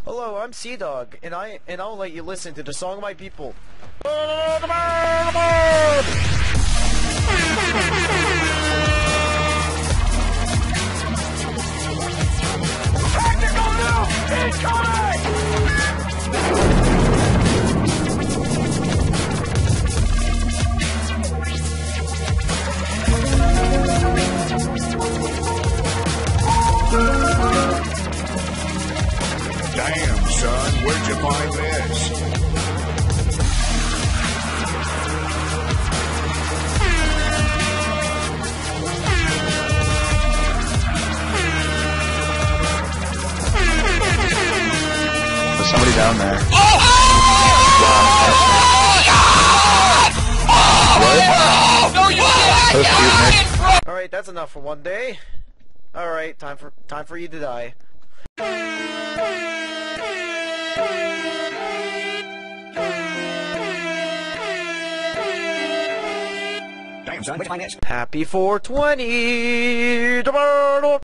Hello, I'm Sea Dog, and I'll let you listen to the song of my people. Tactical nuke incoming! Damn, son, where'd you find this? There's somebody down there. That was cute, Nick. Alright, that's enough for one day. Alright, time for you to die. Damn, son, where'd you find this? Happy 420!